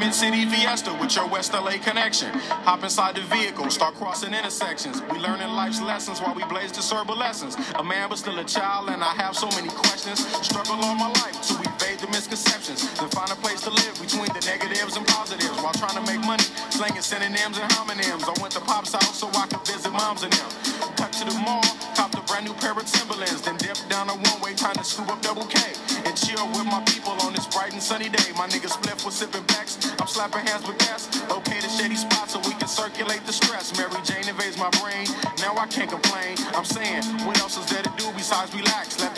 Mid-City Fiesta with your West LA connection. Hop inside the vehicle, start crossing intersections. We learning life's lessons while we blaze the cerebral lessons. A man but still a child and I have so many questions. Struggle all my life to evade the misconceptions. Then find a place to live between the negatives and positives. While trying to make money, slanging synonyms and homonyms. I went to Pop's house so I could visit moms and them. Cut to the mall, copped a brand new pair of Timberlands. Then dipped down a one-way, time to scoop up double K. And chill with my people on this bright and sunny day. My nigga Spliff was sipping backs. I'm slapping hands with gas. Okay, the shady spot so we can circulate the stress. Mary Jane invades my brain. Now I can't complain. I'm saying, what else is there to do besides relax? Let